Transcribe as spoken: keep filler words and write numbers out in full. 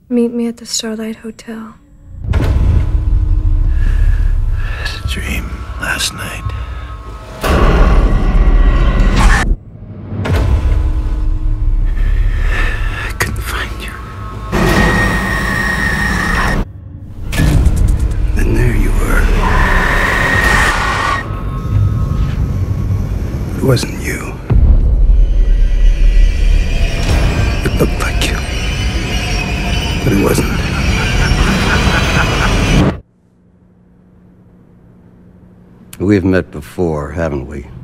Meet me at the Starlight Hotel. I had a dream last night. I couldn't find you. Then there you were. It wasn't you. It looked like you. But it wasn't. We've met before, haven't we?